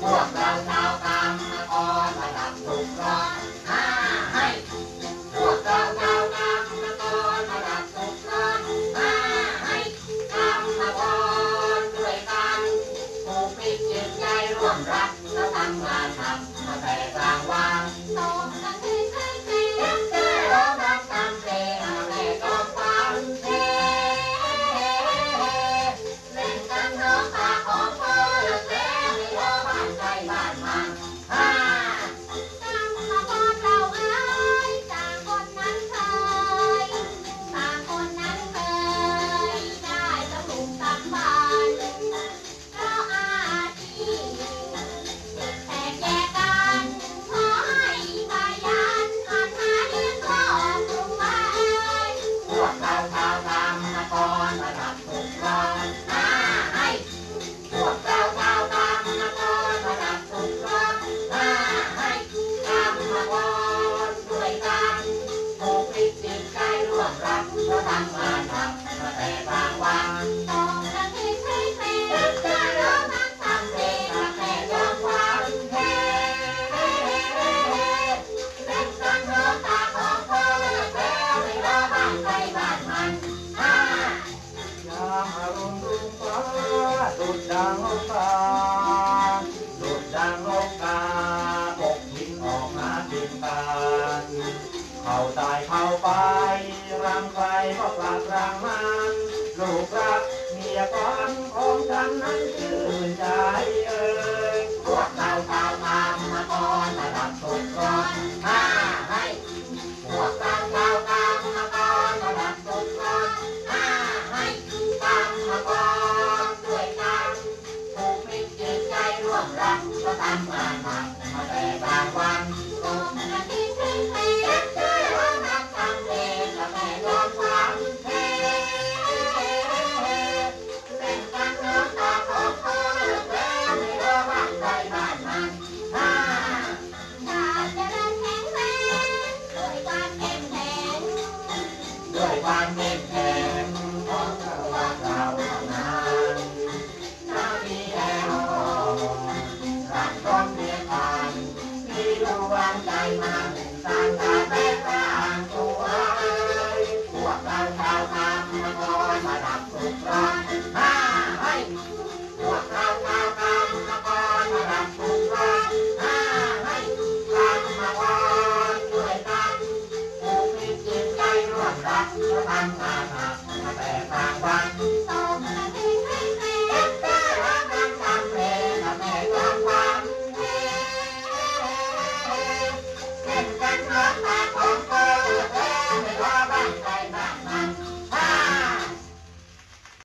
พวกเราชาวกรรมกรมาดับทุกข์ร้อนให้พวกเราชาวกรรมกรมาดับทุกข์ร้อนให้กรรมกรด้วยกันผูกมิตรจิตใจร่วมรักและทำงานทำมาแต่กลางวันต้องกันให้ใครเสียใจร้องรำทำเพลงแม่จอมฟังเเล่นกันน้องตาของพ่อและแม่ไม่รอบ้านใครบ้านมันกรรมกรเราเอ้ยต่างคนนั้นเคยต่างคนนั้นเคยได้สมุขสัมพันธ์เพราะอาชีพแตกแยกกันขอให้พยัญหันมาเลี้ยงครอบครัวพวกเราชาวกรรมกรมาดับทุกข์ร้อนให้พวกเราชาวกรรมกรมาดับทุกข์ร้อนให้กรรมกรด้วยกันผูกมิตรจิตใจร่วมรักและทำงานทำมาแต่กลางวันต้องกันให้ใครเสียใจร้องทั้งทำเพลงและแม่ยอมความเล่นกันน้องตาของพ่อและแม่ไม่รอบ้านใครบ้านมันยามอรุณรุ่งฟ้าดุจดังนกกาดุจดังนกกาปกบินออกหากินกันเข้าตายเข้าไปรังใครก็กลับรังมันลูกรักเมียก่อนของฉันนั้นชื่นใจพวกเราชาวกรรมกรมาดับทุกข์ร้อนให้พวกเราชาวกรรมกรมาดับทุกข์ร้อนให้กรรมกรด้วยกันผูกมิตรจิตใจร่วมรักและทำงานหนักมาแต่กลางวันต้องกันที่เพลงเพลงร้องรำทำเพลงและแม่ยอมความเล่นกันน้องตาของพ่อและแม่ไม่รอบ้านใครบ้านมันชาติเจริญแข็งแรงด้วยความเข้มแข็งด้วยความเข้มแข็งของพวกเราเท่านั้นน้ำมีแรงอ่อนรักร้องเรียกกันมีดวงใจมันสร้างตาแตกต่างตัวพวกเราชาวกรรมกรมาดับทุกข์ร้อนให้พวกเราชาวกรรมกรมาดับทุกข์ร้อนให้กรรมกรด้วยกันผูกมิตรจิตใจร่วมรักและทำงานหนักมาแต่กลางวัน